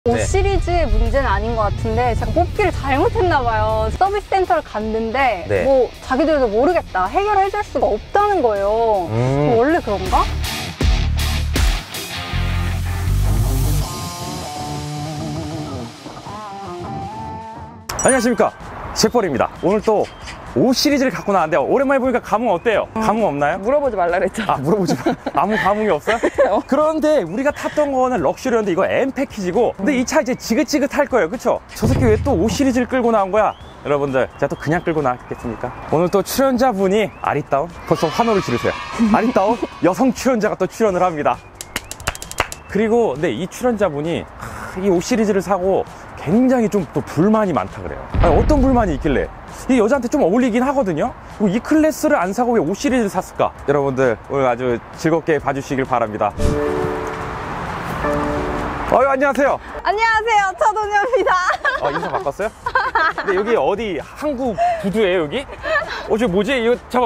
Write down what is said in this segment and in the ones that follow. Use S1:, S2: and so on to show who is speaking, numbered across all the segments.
S1: 5
S2: 네.
S1: 시리즈의 문제는 아닌 것 같은데 제가 뽑기를 잘못했나 봐요. 서비스 센터를 갔는데
S2: 네.
S1: 뭐 자기들도 모르겠다, 해결해줄 수가 없다는 거예요. 원래 그런가?
S2: 안녕하십니까, 셰퍼입니다. 오늘 또 5 시리즈를 갖고 나왔는데 오랜만에 보니까 감흥 어때요? 감흥 없나요?
S3: 물어보지 말라 그랬잖아.
S2: 아, 물어보지 마. 아무 감흥이 없어요? 그런데 우리가 탔던 거는 럭셔리였는데 이거 M 패키지고, 근데 이 차 이제 지긋지긋할 거예요, 그쵸? 저 새끼 왜 또 5 시리즈를 끌고 나온 거야? 여러분들, 제가 또 그냥 끌고 나왔겠습니까? 오늘 또 출연자분이 아리따운, 벌써 환호를 지르세요. 아리따운 여성 출연자가 또 출연을 합니다. 그리고 네, 이 출연자분이 이 5 시리즈를 사고 굉장히 좀 또 불만이 많다 그래요. 아니, 어떤 불만이 있길래? 이 여자한테 좀 어울리긴 하거든요. 그리고 이 클래스를 안 사고 왜 5 시리즈를 샀을까? 여러분들 오늘 아주 즐겁게 봐주시길 바랍니다. 안녕하세요.
S1: 안녕하세요, 차도녀입니다.
S2: 인사 바꿨어요? 근데 여기 어디 한국 부두예요, 여기? 저 뭐지? 이거 잠깐.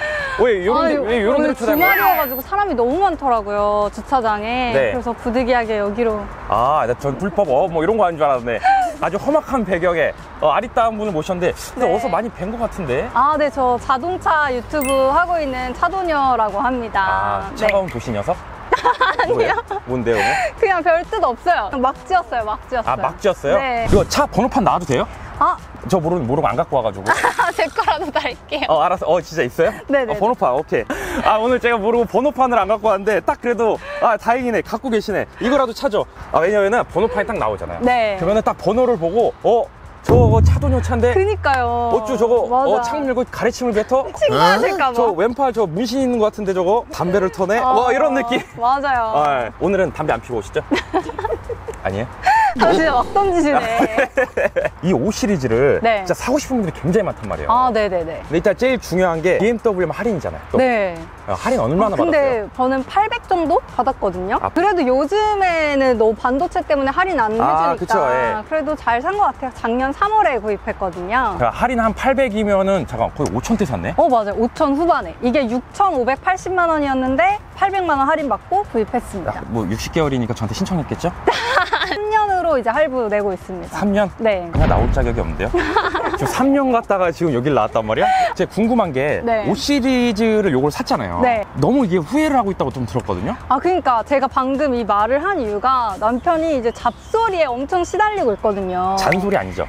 S2: 왜 요런 데로
S1: 오늘
S2: 쳐다봐요?
S1: 주말이어가지고 사람이 너무 많더라고요, 주차장에.
S2: 네.
S1: 그래서 부득이하게 여기로.
S2: 전 불법 뭐 이런 거 하는 줄 알았네. 아주 험악한 배경에 아리따운 분을 모셨는데, 근데
S1: 네.
S2: 어디서 많이 뵌 것 같은데?
S1: 네, 저 자동차 유튜브 하고 있는 차도녀라고 합니다.
S2: 차가운 도시 녀석?
S1: 아니요.
S2: 뭔데요, 오늘?
S1: 그냥 별 뜻 없어요. 막 지었어요, 막 지었어요.
S2: 아, 막 지었어요?
S1: 네.
S2: 이거 차 번호판 나와도 돼요? 저 모르고 안 갖고 와가지고.
S1: 제 거라도 달게요.
S2: 알았어. 진짜 있어요?
S1: 네네.
S2: 번호판, 오케이. 오늘 제가 모르고 번호판을 안 갖고 왔는데, 딱 그래도, 다행이네. 갖고 계시네. 이거라도 찾죠. 왜냐면은 번호판이 딱 나오잖아요.
S1: 네.
S2: 그러면은 딱 번호를 보고, 저거 차도녀 차인데?
S1: 그니까요.
S2: 어쭈 저거,
S1: 맞아.
S2: 창 밀고 가래침을 뱉어?
S1: 친구하실까봐.
S2: 저 왼팔 저 문신 있는 것 같은데 저거? 담배를 터네? 이런 느낌.
S1: 맞아요.
S2: 오늘은 담배 안 피고 오시죠? 아니에요?
S1: 진짜 막 던지시네.
S2: 이 5 시리즈를
S1: 네.
S2: 진짜 사고 싶은 분들이 굉장히 많단 말이에요.
S1: 네네네.
S2: 근데 일단 제일 중요한 게 BMW 할인이잖아요. 또.
S1: 네.
S2: 할인 얼마나
S1: 근데
S2: 받았어요?
S1: 저는 800 정도 받았거든요.
S2: 아.
S1: 그래도 요즘에는 너무 반도체 때문에 할인 안 해주니까.
S2: 그쵸, 예.
S1: 그래도 잘 산 것 같아요. 작년 3월에 구입했거든요.
S2: 그러니까 할인 한 800이면은 잠깐 거의 5,000대 샀네?
S1: 맞아요. 5천 후반에. 이게 6,580만 원이었는데 800만 원 할인 받고 구입했습니다.
S2: 뭐 60개월이니까 저한테 신청했겠죠?
S1: 3년으로 이제 할부 내고 있습니다.
S2: 3년?
S1: 네.
S2: 그냥 나올 자격이 없는데요? 지금 3년 갔다가 지금 여길 나왔단 말이야? 제가 궁금한 게
S1: 네.
S2: 5 시리즈를 요걸 샀잖아요.
S1: 네.
S2: 너무 이게 후회를 하고 있다고 좀 들었거든요?
S1: 그러니까 제가 방금 이 말을 한 이유가 남편이 이제 잡소리에 엄청 시달리고 있거든요.
S2: 잔소리 아니죠?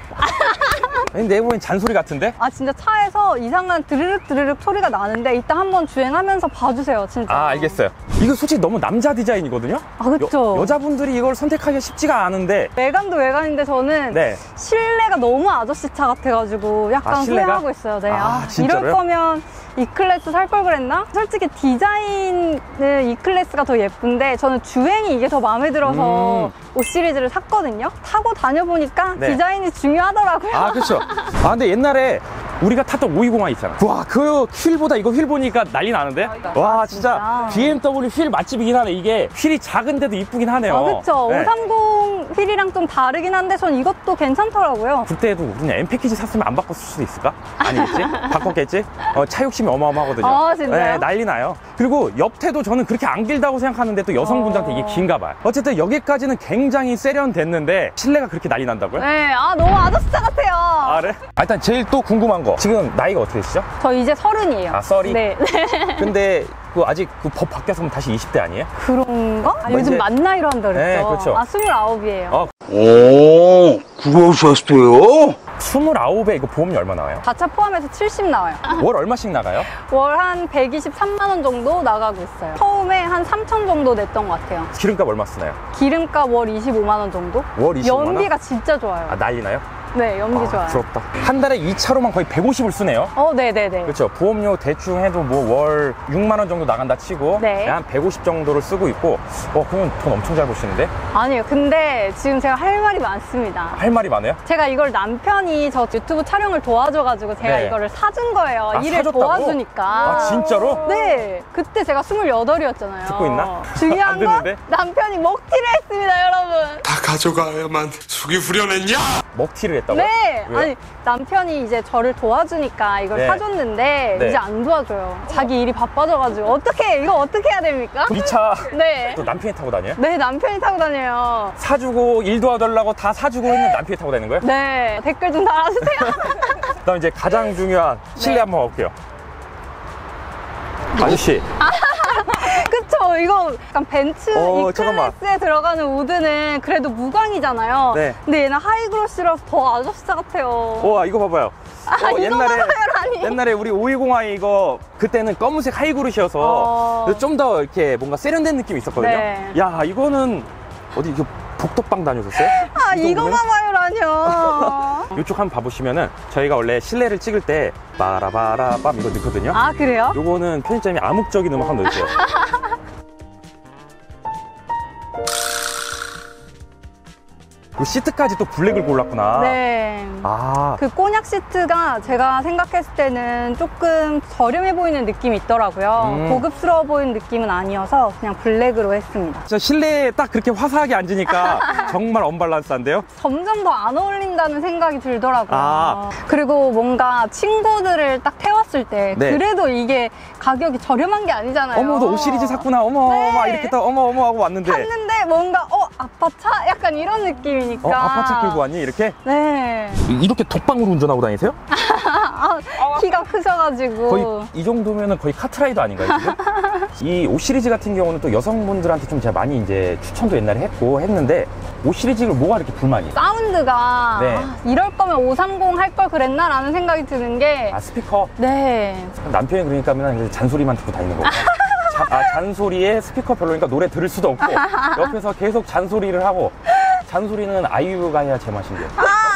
S2: 아니, 내보엔 잔소리 같은데?
S1: 진짜 차에서 이상한 드르륵 드르륵 소리가 나는데 이따 한번 주행하면서 봐주세요, 진짜.
S2: 알겠어요. 이거 솔직히 너무 남자 디자인이거든요?
S1: 그쵸.
S2: 여자분들이 이걸 선택하기가 쉽지가 않은데.
S1: 외관도 외관인데 저는
S2: 네.
S1: 실내가 너무 아저씨 차 같아가지고 약간
S2: 실내가?
S1: 후회하고 있어요. 네.
S2: 진짜로요?
S1: 이럴 거면 E클래스 살 걸 그랬나? 솔직히 디자인은 E클래스가 더 예쁜데 저는 주행이 이게 더 마음에 들어서 5 시리즈를 샀거든요. 타고 다녀보니까
S2: 네.
S1: 디자인이 중요하더라고요.
S2: 그렇죠. 근데 옛날에 우리가 탔던 520i 있잖아. 와, 그 휠보다 이거 휠 보니까 난리 나는데? 와, 진짜 BMW 휠 맛집이긴 하네. 이게 휠이 작은데도 이쁘긴 하네요.
S1: 그쵸.
S2: 네.
S1: 530 휠이랑 좀 다르긴 한데 전 이것도 괜찮더라고요.
S2: 그때도 그냥 M 패키지 샀으면 안 바꿨을 수도 있을까? 아니겠지? 바꿨겠지? 차 욕심이 어마어마하거든요.
S1: 진짜요?
S2: 네, 난리 나요. 그리고 옆태도 저는 그렇게 안 길다고 생각하는데 또 여성분들한테 이게 긴가 봐요. 어쨌든 여기까지는 굉장히 세련됐는데 실내가 그렇게 난리 난다고요?
S1: 네, 너무 아저씨 차 같아요.
S2: 그래? 일단 제일 또 궁금한 거, 지금 나이가 어떻게 되시죠?
S1: 저 이제 30이에요.
S2: 30?
S1: 네.
S2: 근데 아직 그 법 바뀌었으면 다시 20대 아니에요?
S1: 그런가?
S2: 뭐
S1: 요즘
S2: 이제-
S1: 만 나이로 한다 그랬죠?
S2: 네, 그렇죠.
S1: 29이에요.
S4: 그거 샀어요?
S2: 29에 이거 보험료 얼마 나와요?
S1: 가차 포함해서 70 나와요.
S2: 월 얼마씩 나가요?
S1: 월 한 123만 원 정도 나가고 있어요. 처음에 한 3천 정도 냈던 것 같아요.
S2: 기름값 얼마 쓰나요?
S1: 기름값 월 25만 원 정도?
S2: 월 25만 원?
S1: 연비가 진짜 좋아요.
S2: 난리 나요?
S1: 네, 연비 좋아요.
S2: 부럽다. 한 달에 이 차로만 거의 150을 쓰네요.
S1: 네네네.
S2: 그렇죠. 보험료 대충 해도 뭐 월 6만 원 정도 나간다 치고
S1: 네.
S2: 한 150 정도를 쓰고 있고, 그러면 돈 엄청 잘 버시는데?
S1: 아니요, 근데 지금 제가 할 말이 많습니다.
S2: 할 말이 많아요?
S1: 제가 이걸 남편이 저 유튜브 촬영을 도와줘가지고 제가
S2: 네.
S1: 이거를 사준 거예요. 일을
S2: 사줬다고?
S1: 도와주니까.
S2: 진짜로?
S1: 네. 그때 제가 28이었잖아요.
S2: 듣고 있나?
S1: 중요한
S2: 안
S1: 건
S2: 듣는데?
S1: 남편이 먹튀를 했습니다, 여러분.
S4: 다 가져가야만 속이 후련했냐?
S2: 먹튀를 했다고요?
S1: 네.
S2: 왜요?
S1: 아니 남편이 이제 저를 도와주니까 이걸
S2: 네.
S1: 사줬는데
S2: 네.
S1: 이제 안 도와줘요. 자기 일이 바빠져가지고 이거 어떻게 해야 됩니까?
S2: 이 차
S1: 네.
S2: 또 남편이 타고 다녀요?
S1: 네, 남편이 타고 다녀요.
S2: 사주고 일 도와달라고 다 사주고 했는데 남편이 타고 다니는 거예요?
S1: 네. 댓글 좀 달아주세요.
S2: 그다음 이제 가장 중요한 실내
S1: 네.
S2: 한번 가볼게요. 아저씨.
S1: 그쵸. 이거 약간 벤츠
S2: 잠깐만.
S1: E클래스에 들어가는 우드는 그래도 무광이잖아요.
S2: 네.
S1: 근데 얘는 하이그로시라서 더 아저씨 같아요.
S2: 와 이거 봐봐요.
S1: 이거 봐봐요라니.
S2: 옛날에 우리 520i 이거 그때는 검은색 하이그로시여서 좀 더 이렇게 뭔가 세련된 느낌이 있었거든요.
S1: 네.
S2: 야 이거는 어디 이거 복덕방 다녀오셨어요?
S1: 이거 봐봐요라뇨.
S2: 이쪽 한번 봐보시면은 저희가 원래 실내를 찍을 때 바라바라밤 이거 넣거든요.
S1: 아, 그래요?
S2: 요거는 편집점이 암묵적인 음악 한번 넣어주세요. 이 시트까지 또 블랙을 골랐구나.
S1: 네.
S2: 아,
S1: 그 꼬냑 시트가 제가 생각했을 때는 조금 저렴해 보이는 느낌이 있더라고요. 고급스러워 보이는 느낌은 아니어서 그냥 블랙으로 했습니다.
S2: 진짜 실내에 딱 그렇게 화사하게 앉으니까 정말 언밸런스한데요?
S1: 점점 더 안 어울린다는 생각이 들더라고요.
S2: 아.
S1: 그리고 뭔가 친구들을 딱 태웠을 때
S2: 네.
S1: 그래도 이게 가격이 저렴한 게 아니잖아요.
S2: 어머, 너 5 시리즈 샀구나. 어머,
S1: 네.
S2: 막 이렇게 딱 어머, 어머 하고 왔는데.
S1: 샀는데 뭔가 아빠 차? 약간 이런 느낌이니까.
S2: 아파차 끌고 왔니? 이렇게?
S1: 네.
S2: 이렇게 독방으로 운전하고 다니세요?
S1: 키가 크셔가지고.
S2: 거의 이 정도면은 거의 카트라이더 아닌가요, 지금? 이 5 시리즈 같은 경우는 또 여성분들한테 좀 제가 많이 이제 추천도 옛날에 했는데 5 시리즈를 뭐가 이렇게 불만이?
S1: 사운드가
S2: 네.
S1: 이럴 거면 530 할 걸 그랬나? 라는 생각이 드는 게
S2: 스피커?
S1: 네.
S2: 남편이 그러니까 맨날 잔소리만 듣고 다니는 거고. 잔소리에 스피커 별로니까 노래 들을 수도 없고 옆에서 계속 잔소리를 하고 잔소리는 아이유가 해야 제맛인데.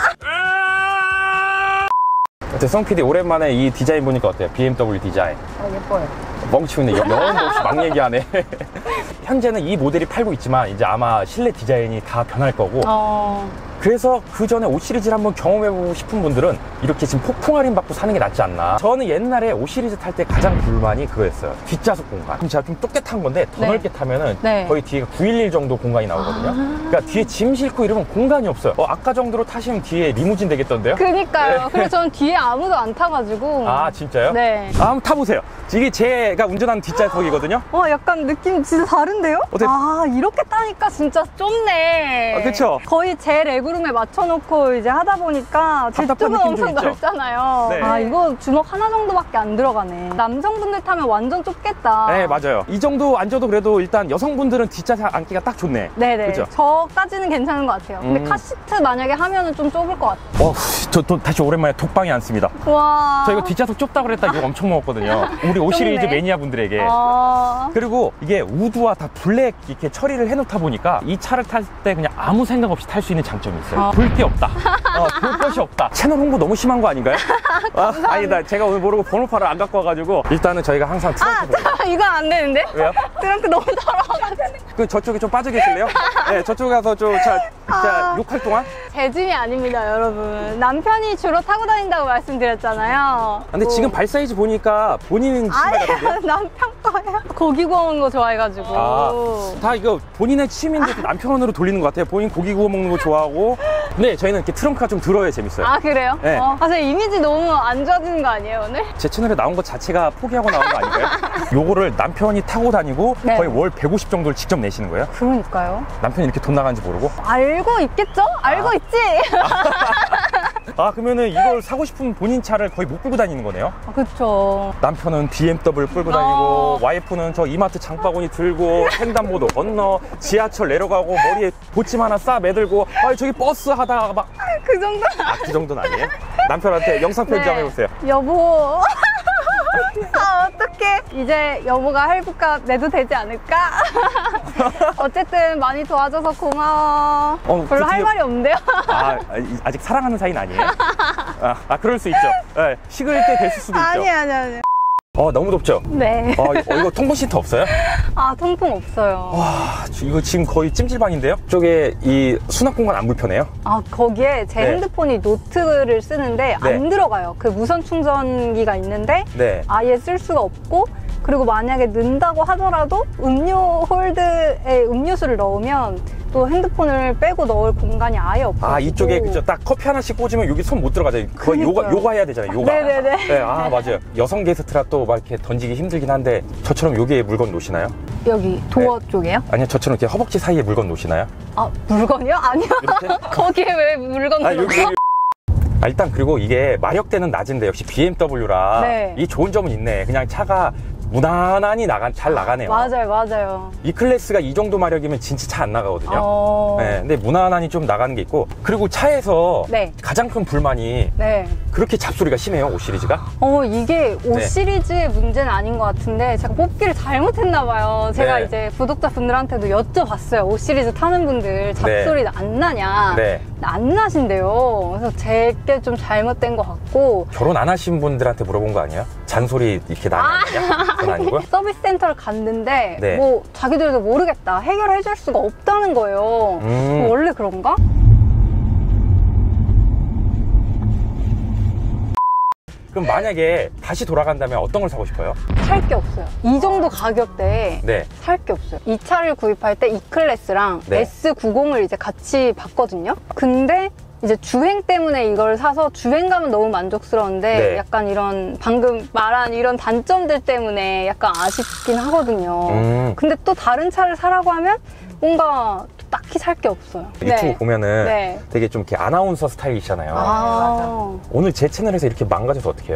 S2: 어때, 성 PD 오랜만에 이 디자인 보니까 어때요? BMW 디자인.
S1: 예뻐요.
S2: 멍치고 있네. 영혼도 없이 막 얘기하네. 현재는 이 모델이 팔고 있지만 이제 아마 실내 디자인이 다 변할 거고 그래서 그 전에 5 시리즈를 한번 경험해보고 싶은 분들은 이렇게 지금 폭풍 할인 받고 사는 게 낫지 않나. 저는 옛날에 5 시리즈 탈 때 가장 불만이 그거였어요. 뒷좌석 공간. 그럼 제가 좀 좁게 탄 건데 더
S1: 네.
S2: 넓게 타면은
S1: 네.
S2: 거의 뒤에가 911 정도 공간이 나오거든요. 그러니까 뒤에 짐 싣고 이러면 공간이 없어요. 아까 정도로 타시면 뒤에 리무진 되겠던데요?
S1: 그니까요. 그래서 저는 뒤에 아무도 안 타가지고.
S2: 아 진짜요?
S1: 네.
S2: 한번 타보세요. 이게 제가 운전하는 뒷좌석이거든요.
S1: 약간 느낌 진짜 다른데요?
S2: 어때?
S1: 이렇게 따니까 진짜 좁네.
S2: 그쵸?
S1: 거의 제 레그룸에 맞춰놓고 이제 하다 보니까 제
S2: 답답한
S1: 쪽은
S2: 느낌 좀
S1: 엄청
S2: 있죠?
S1: 넓잖아요.
S2: 네.
S1: 이거 주먹 하나 정도밖에 안 들어가네. 남성분들 타면 완전 좁겠다.
S2: 네 맞아요. 이 정도 앉아도 그래도 일단 여성분들은 뒷좌석 앉기가 딱 좋네.
S1: 네네.
S2: 그죠?
S1: 저까지는 괜찮은 것 같아요. 근데 카시트 만약에 하면은 좀 좁을 것 같아요.
S2: 저 또 다시 오랜만에 독방에 앉습니다.
S1: 와.
S2: 저 이거 뒷좌석 좁다 그랬다 이거 엄청 먹었거든요. 우리 5 시리즈
S1: 좁네.
S2: 매니아 분들에게.
S1: 아.
S2: 그리고 이게 우드와 다 블랙 이렇게 처리를 해놓다 보니까 이 차를 탈 때 그냥 아무 생각 없이 탈 수 있는 장점이 있어요. 볼 게 없다. 볼 것이 없다. 채널 홍보 너무 심한 거 아닌가요? 아니다. 제가 오늘 모르고 번호판을 안 갖고 와가지고 일단은 저희가 항상 트렁크 보고.
S1: 이건 안 되는데?
S2: 왜요?
S1: 트렁크 너무 더러워가지고.
S2: 그 저쪽에 좀 빠져 계실래요? 네, 저쪽에 가서 좀 자, 욕할 동안.
S1: 제 짐이 아닙니다, 여러분. 남편이 주로 타고 다닌다고 말씀드렸잖아요.
S2: 근데 지금 발 사이즈 보니까 본인 신발 같은데요?
S1: 아니야, 남편 거예요. 고기 구워 거 좋아해가지고.
S2: 다 이거 본인의 취미인데 남편으로 돌리는 것 같아요. 본인 고기 구워 먹는 거 좋아하고. 네, 저희는 이렇게 트렁크가 좀 들어야 재밌어요.
S1: 그래요?
S2: 네.
S1: 제 이미지 너무 안 좋아지는 거 아니에요, 오늘?
S2: 제 채널에 나온 것 자체가 포기하고 나온 거 아닌가요? 요거를 남편이 타고 다니고
S1: 네.
S2: 거의 월 150 정도를 직접 내시는 거예요?
S1: 그러니까요.
S2: 남편이 이렇게 돈 나가는지 모르고?
S1: 알고 있겠죠? 알고 있지?
S2: 그러면은 이걸 사고 싶은 본인 차를 거의 못 끌고 다니는 거네요?
S1: 그쵸.
S2: 남편은 BMW 끌고 다니고 와이프는 저 이마트 장바구니 들고 횡단보도 건너 지하철 내려가고 머리에 보침 하나 싸 매들고 저기 버스 하다가 막
S1: 그 정도?
S2: 그 정도는 아니에요? 남편한테 영상 편지 한번 해보세요.
S1: 여보. 어떡해. 이제 여보가 할부값 내도 되지 않을까? 어쨌든 많이 도와줘서 고마워. 별로 할 말이 없는데요?
S2: 아직 사랑하는 사이는 아니에요? 그럴 수 있죠. 네, 식을 때 됐을 수도 있죠.
S1: 아니.
S2: 너무 덥죠?
S1: 네.
S2: 이거 통보 시트 없어요?
S1: 통풍 없어요.
S2: 이거 지금 거의 찜질방인데요? 쪽에 이 수납 공간 안 불편해요?
S1: 거기에 제
S2: 네.
S1: 핸드폰이 노트를 쓰는데
S2: 네.
S1: 안 들어가요. 그 무선 충전기가 있는데
S2: 네.
S1: 아예 쓸 수가 없고 그리고 만약에 넣는다고 하더라도 음료 홀드에 음료수를 넣으면 또 핸드폰을 빼고 넣을 공간이 아예 없어요.
S2: 아, 이쪽에 그죠. 딱 커피 하나씩 꽂으면 여기 손 못 들어가죠. 거의 요가 해야 되잖아요. 요가.
S1: 네네네.
S2: 네, 아, 맞아요. 여성 게스트라 또 막 이렇게 던지기 힘들긴 한데 저처럼 여기에 물건 놓으시나요?
S1: 여기 도어 쪽이에요?
S2: 아니요, 저처럼 이렇게 허벅지 사이에 물건 놓으시나요?
S1: 아, 물건이요? 아니요.
S2: 이렇게?
S1: 거기에 왜 물건
S2: 아,
S1: 들어가?
S2: 아, 일단 그리고 이게 마력대는 낮은데 역시 BMW라
S1: 네.
S2: 이 좋은 점은 있네. 그냥 차가 무난하니 잘 나가네요.
S1: 맞아요.
S2: 이 클래스가 이 정도 마력이면 진짜 차 안 나가거든요. 네, 근데 무난하니 좀 나가는 게 있고, 그리고 차에서
S1: 네.
S2: 가장 큰 불만이
S1: 네.
S2: 그렇게 잡소리가 심해요, 5 시리즈가.
S1: 이게 5
S2: 네.
S1: 시리즈의 문제는 아닌 것 같은데 제가 뽑기를 잘못했나 봐요. 제가
S2: 네.
S1: 이제 구독자분들한테도 여쭤봤어요. 5 시리즈 타는 분들 잡소리 안 나냐?
S2: 네.
S1: 근데 안 나신대요. 그래서 제게 좀 잘못된 것 같고.
S2: 결혼 안 하신 분들한테 물어본 거 아니에요? 잔소리 이렇게 나냐? 그건 아니고요?
S1: 서비스 센터를 갔는데
S2: 네.
S1: 뭐 자기들도 모르겠다. 해결해 줄 수가 없다는 거예요. 원래 그런가?
S2: 그럼 만약에 다시 돌아간다면 어떤 걸 사고 싶어요?
S1: 살 게 없어요. 이 정도 가격대에
S2: 네.
S1: 살 게 없어요. 이 차를 구입할 때 E클래스랑
S2: 네.
S1: S90을 이제 같이 봤거든요. 근데 이제 주행 때문에 이걸 사서 주행감은 너무 만족스러운데
S2: 네.
S1: 약간 이런 방금 말한 이런 단점들 때문에 약간 아쉽긴 하거든요. 근데 또 다른 차를 사라고 하면 뭔가 딱히 살 게 없어요.
S2: 유튜브 보면은
S1: 네.
S2: 되게 좀 이렇게 아나운서 스타일이시잖아요.
S1: 아,
S2: 오늘 제 채널에서 이렇게 망가져서 어떡해요?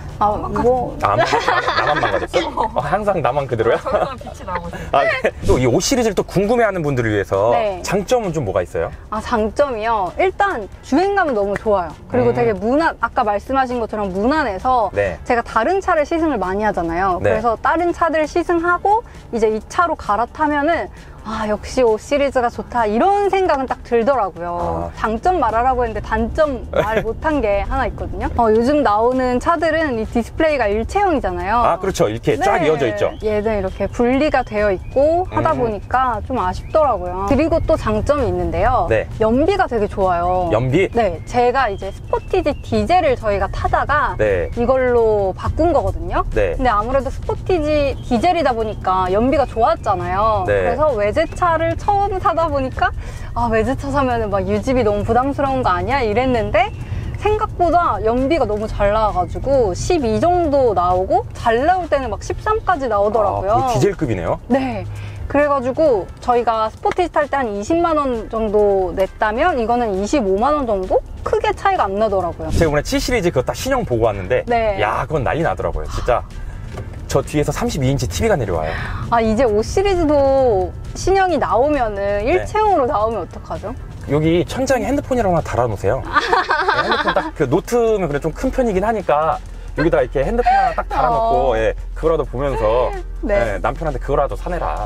S1: 뭐
S2: 나만 망가졌어? 항상 나만 그대로야?
S3: 저희만 빛이 나고 있어요.
S2: 아, 또 이 5 시리즈를 또 궁금해하는 분들을 위해서
S1: 네.
S2: 장점은 좀 뭐가 있어요?
S1: 장점이요. 일단 주행감은 너무 좋아요. 그리고 되게 아까 말씀하신 것처럼 무난해서
S2: 네.
S1: 제가 다른 차를 시승을 많이 하잖아요.
S2: 네.
S1: 그래서 다른 차들 시승하고 이제 이 차로 갈아타면은 역시 5 시리즈가 좋다 이런 생각은 딱 들더라고요. 장점 말하라고 했는데 단점 말 못한 게 하나 있거든요. 요즘 나오는 차들은 이 디스플레이가 일체형이잖아요.
S2: 아, 그렇죠. 이렇게 쫙 이어져 있죠.
S1: 얘는 이렇게 분리가 되어 있고 하다 보니까 좀 아쉽더라고요. 그리고 또 장점이 있는데요.
S2: 네.
S1: 연비가 되게 좋아요.
S2: 연비?
S1: 네, 제가 이제 스포티지 디젤을 저희가 타다가
S2: 네.
S1: 이걸로 바꾼 거거든요.
S2: 네.
S1: 근데 아무래도 스포티지 디젤이다 보니까 연비가 좋았잖아요.
S2: 네.
S1: 그래서 외제차를 처음 사다 보니까 외제차 사면은 막 유지비 너무 부담스러운 거 아니야? 이랬는데 생각보다 연비가 너무 잘 나와가지고 12 정도 나오고 잘 나올 때는 막 13까지 나오더라고요.
S2: 거의 디젤급이네요.
S1: 네. 그래가지고 저희가 스포티지 탈 때 한 20만 원 정도 냈다면 이거는 25만 원 정도? 크게 차이가 안 나더라고요.
S2: 제가 이번에 7 시리즈 그거 딱 신형 보고 왔는데
S1: 네.
S2: 야, 그건 난리 나더라고요. 진짜 저 뒤에서 32인치 TV가 내려와요.
S1: 이제 5 시리즈도 신형이 나오면은 일체형으로 나오면 어떡하죠?
S2: 여기 천장에 핸드폰이라고 하나 달아놓으세요. 네, 핸드폰 딱 그 노트면 그래 좀 큰 편이긴 하니까 여기다 이렇게 핸드폰 하나 딱 달아놓고 그거라도 보면서
S1: 네.
S2: 남편한테 그거라도 사내라.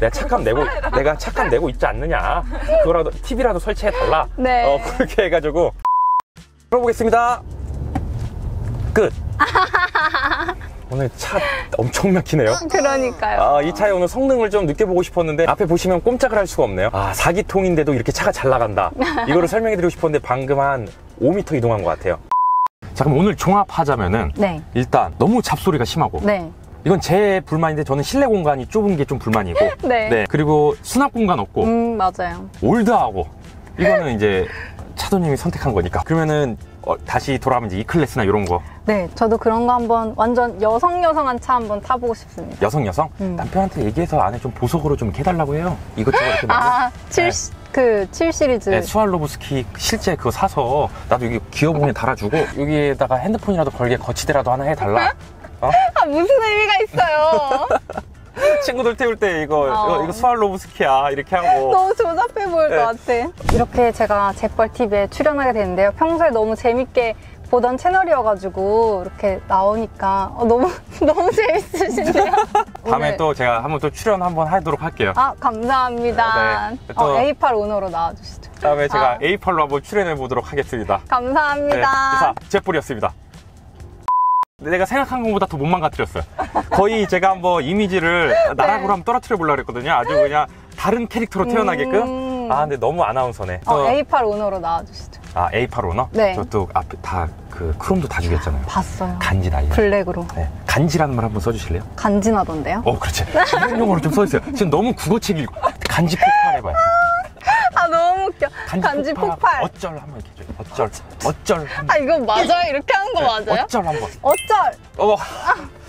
S2: 내가 착감 내고 있지 않느냐. 그거라도 TV라도 설치해 달라.
S1: 네.
S2: 그렇게 해가지고 풀어보겠습니다. 끝. 오늘 차 엄청 막히네요.
S1: 그러니까요.
S2: 이 차의 오늘 성능을 좀 느껴보고 싶었는데 앞에 보시면 꼼짝을 할 수가 없네요. 4기통인데도 이렇게 차가 잘 나간다. 이거를 설명해드리고 싶었는데 방금 한 5m 이동한 것 같아요. 자, 그럼 오늘 종합하자면은
S1: 네.
S2: 일단 너무 잡소리가 심하고
S1: 네.
S2: 이건 제 불만인데 저는 실내 공간이 좁은 게 좀 불만이고
S1: 네.
S2: 그리고 수납 공간 없고
S1: 맞아요.
S2: 올드하고 이거는 이제 차도님이 선택한 거니까 그러면은 다시 돌아가면 이제 E클래스나 이런 거
S1: 네, 저도 그런 거 한번 완전 여성한 차 한번 타보고 싶습니다.
S2: 여성 남편한테 얘기해서 안에 좀 보석으로 좀 해달라고 해요. 이것저것 이렇게 많이
S1: 7 시리즈.
S2: 네, 스왈로브스키 실제 그거 사서 나도 여기 기어봉에 달아주고 여기에다가 핸드폰이라도 걸게 거치대라도 하나 해달라.
S1: 무슨 의미가 있어요?
S2: 친구들 태울 때 이거 스왈로브스키야 이렇게 하고.
S1: 너무 조잡해 보일 것 같아. 이렇게 제가 재벌TV에 출연하게 됐는데요. 평소에 너무 재밌게 보던 채널이어가지고 이렇게 나오니까 너무 재밌으신데요.
S2: 다음에
S1: 오늘.
S2: 또 제가 한번 또 출연 한번 하도록 할게요.
S1: 감사합니다.
S2: 네, 또
S1: A8 오너로 나와주시죠.
S2: 다음에 제가 A8로 한번 출연해 보도록 하겠습니다.
S1: 감사합니다.
S2: 이상 제뿔이었습니다. 내가 생각한 것보다 더 못 망가뜨렸어요. 거의 제가 한번 이미지를 나락으로 한번 떨어뜨려 보려고 했거든요. 아주 그냥 다른 캐릭터로 태어나게끔. 근데 너무 아나운서네.
S1: A8 오너로 나와주시죠.
S2: 아, A8 오너?
S1: 네.
S2: 저또 앞에 다 그 크롬도 다 주겠잖아요.
S1: 봤어요.
S2: 간지 난리.
S1: 블랙으로.
S2: 네. 간지라는 말 한번 써주실래요?
S1: 간지나던데요?
S2: 그렇지. 전문 용어로 좀 써주세요. 지금 너무 국어책 읽고. 간지 폭발 해봐요.
S1: 아, 너무 웃겨. 간지 폭발.
S2: 어쩔 한번 이렇게 해줘요. 어쩔 한번.
S1: 아, 이거 맞아요? 이렇게 하는 거 맞아요?
S2: 어쩔 한번.
S1: 어쩔.
S2: 어,